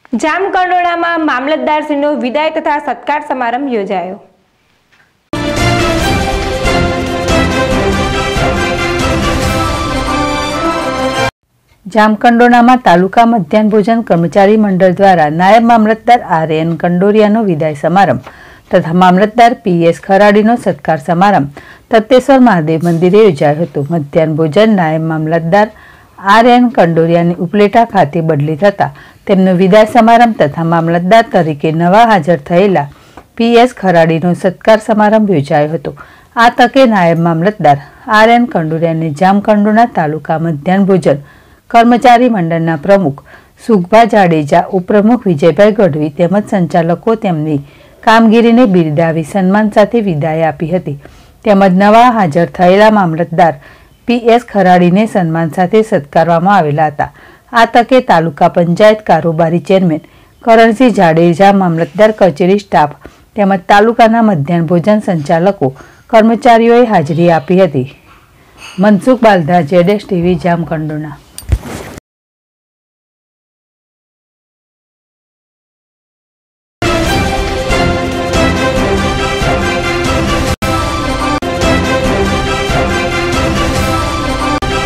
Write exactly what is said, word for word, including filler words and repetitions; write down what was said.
જામકંડોળામાં મામલતદારશ્રીનો વિદાય તથા સત્કાર સમારંભ યોજાયો। જામકંડોળામાં તાલુકા મધ્યાહન ભોજન કર્મચારી મંડળ દ્વારા નાયબ મામલતદાર આર એન કંડોરિયાનો વિદાય સમારંભ તથા મામલતદાર પી એસ ખરાડીનો સત્કાર સમારંભ તત્તેશ્વર મહાદેવ મંદિરે યોજાયો હતો। મધ્યાહન ભોજન નાયબ મામલતદાર આર એન કંડોરિયાની ઉપલેટા ખાતે બદલી થતા તેમનો વિદાય સમારંભ તથા મામલતદાર તરીકે નવા હાજર થયેલા પી એસ ખરાડીનો સત્કાર સમારંભ યોજાયો હતો। આ તકે નાયબ મામલતદાર આર એન કંડોરિયાને જામકંડોળા તાલુકા મધ્યાહન ભોજન કર્મચારી મંડળના પ્રમુખ સુખભા જાડેજા, ઉપપ્રમુખ વિજયભાઈ ગઢવી તેમજ સંચાલકો તેમની કામગીરીને બિરદાવી સન્માન સાથે વિદાય આપી હતી। તેમજ નવા હાજર થયેલા મામલતદાર પી એસ ખરાડીને સન્માન સાથે સત્કારવામાં આવેલા હતા। આ તકે તાલુકા પંચાયત કારોબારી ચેરમેન કરણસિંહ જાડેજા, મામલતદાર કચેરી સ્ટાફ તેમજ તાલુકાના મધ્યાહન ભોજન સંચાલકો કર્મચારીઓએ હાજરી આપી હતી। Mansukh Baldha, Z S TV, Jamkandorna.